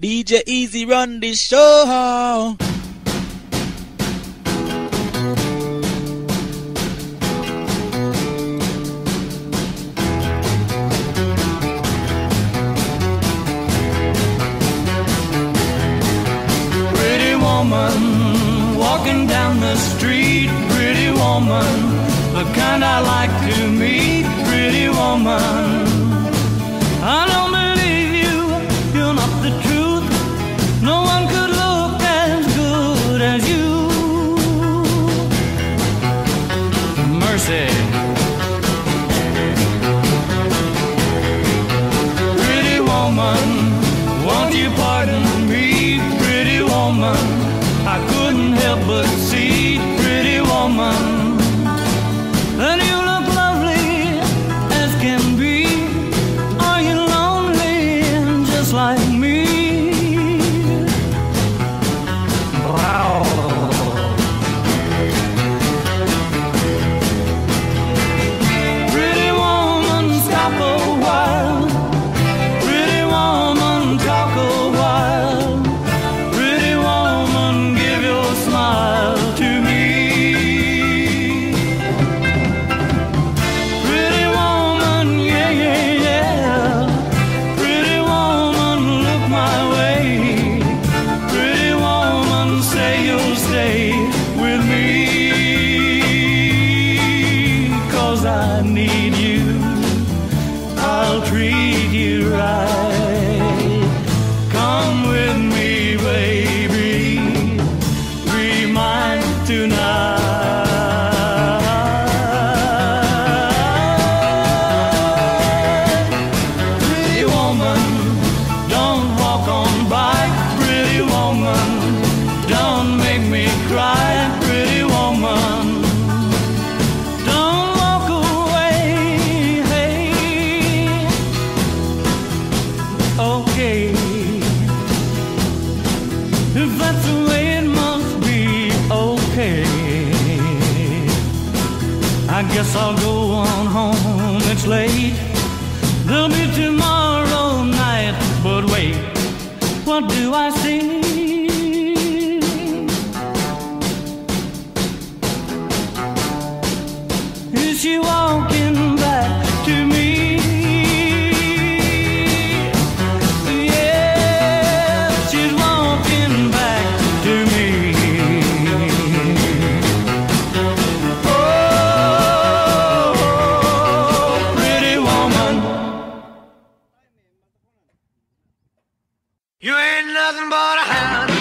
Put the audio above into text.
DJ Easy run the show. Pretty woman walking down the street, pretty woman, the kind I like to meet, pretty woman. I don't believe you, you're not the truth. No one could look as good as you. Mercy. Pretty woman, won't you pardon me, pretty woman? I couldn't help but see, pretty woman, that you look lovely as can be. Are you lonely just like me? Wow. Pretty woman, stop a while. Pretty woman, talk a while. Pretty woman, give your smile to me. Pretty woman, yeah, yeah, yeah. Pretty woman, look my way. Pretty woman, say you'll stay with me. 'Cause I need you, I'll treat you right. Come with me, baby, be mine tonight. Pretty woman, don't walk on by. Pretty woman, don't make me cry. Pretty woman, don't walk away. Hey, okay, if that's the way it must be, okay. I guess I'll go on home, it's late. There'll be tomorrow night, but wait, what do I see? Is she walking back to me? Yeah, she's walking back to me. Oh, pretty woman, you ain't nothing but a hound